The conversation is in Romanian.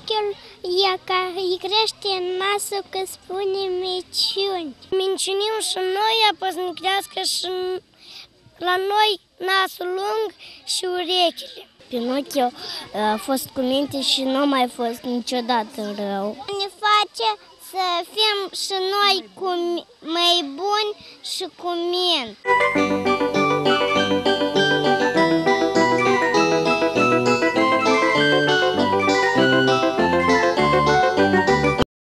Pinocchiul îi crește nasul că spune minciuni. Minciunim și noi, apoi să ne crească și la noi nasul lung și urechile. Pinocchio a fost cu minte și nu a mai fost niciodată rău. Ne face să fim și noi mai buni și cu minte.